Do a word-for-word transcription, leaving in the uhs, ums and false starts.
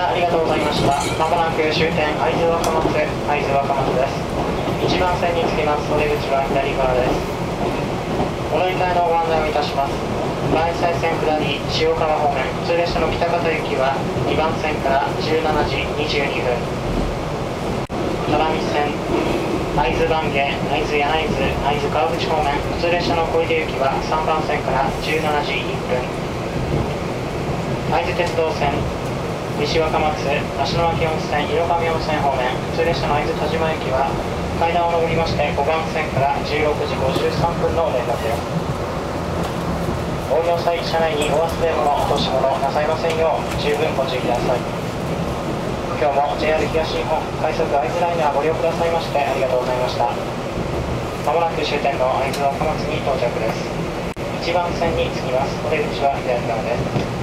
車ありがとうございました。まもなく終点会津若松、会津若松です。いちばん線につきます。お出口は左側です。お乗り換えのご案内をいたします。磐越西線下り塩川方面、普通列車の北方行きはにばん線からじゅうしちじにじゅうにふん。只見線会津坂下、会津柳津、会津川口方面、普通列車の小出行きはさんばん線からじゅうしちじいっぷん。会津鉄道線西若松、芦ノ牧温泉、猪上温泉方面、普通列車の会津田島駅は階段を上りましてごばん線からじゅうろくじごじゅうさんぷんの連絡です。お降りの際、車内にお忘れ物、落とし物なさいませんよう十分ご注意ください。今日も ジェイアール 東日本快速会津ライナーご利用くださいましてありがとうございました。まもなく終点の会津若松に到着です。いちばん線に着きます。お出口は左側です。